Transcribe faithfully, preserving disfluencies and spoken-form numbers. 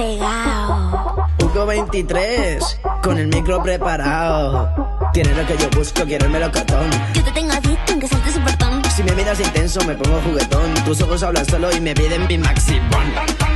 pegado. Hugo veintitrés, con el micro preparado. Tiene lo que yo busco, quiero el melocotón. Yo te tengo adicto aunque salte su portón. Si me miras intenso me pongo juguetón. Tus ojos hablan solo y me piden mi maximón.